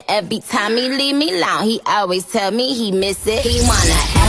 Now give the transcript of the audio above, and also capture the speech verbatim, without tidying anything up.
every time he leave me alone, he always tell me he miss it. He wanna